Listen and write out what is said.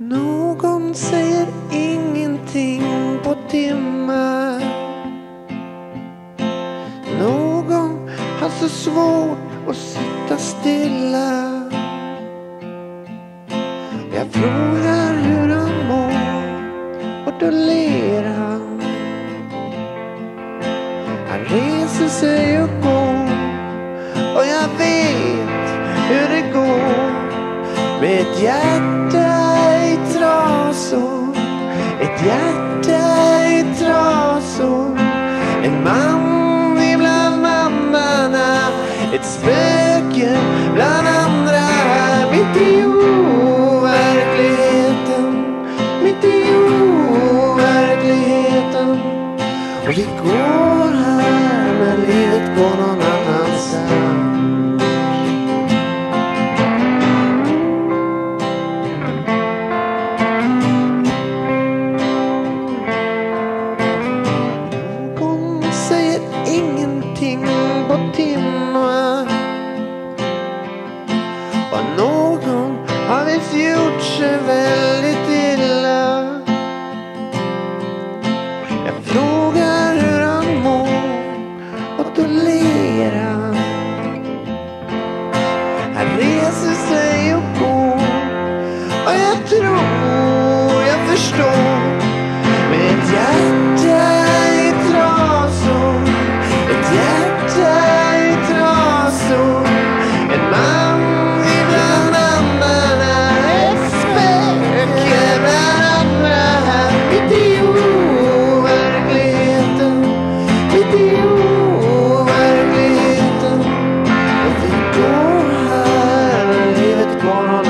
Någon säger ingenting på timmar. Någon har så svårt att sitta stilla. Jag frågar hur han mår och då ler han. Han reser sig och går och jag vet hur det går. Med ett hjärta i trasor, ett hjärta i trasor. En man ibland mammarna, ett spöke bland andra. Mitt i overkligheten, mitt i overkligheten. Och vi går här men livet går någon annanstans. Ingenting på timmar. Och någon har visst gjort sig väldigt illa. Jag frågar hur han mår och då ler han. Han reser sig och går och jag tror jag förstår. Med ett hjärta i trasor, ett hjärta i trasor. En man ibland andarna, ett spöke bland andra. Mitt i overkligheten, mitt i overkligheten. Och vi går här, livet går någon